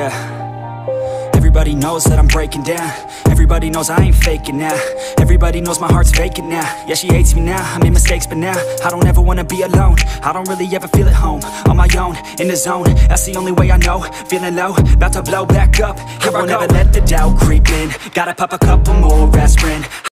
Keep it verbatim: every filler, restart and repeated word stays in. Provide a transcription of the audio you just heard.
yeah. Everybody knows that I'm breaking down. Everybody knows I ain't faking now. Everybody knows my heart's vacant now. Yeah, she hates me now, I made mistakes but now I don't ever wanna be alone. I don't really ever feel at home. On my own, in the zone, that's the only way I know. Feeling low, about to blow back up. Here I won't ever let the doubt creep in. Gotta pop a couple more aspirin.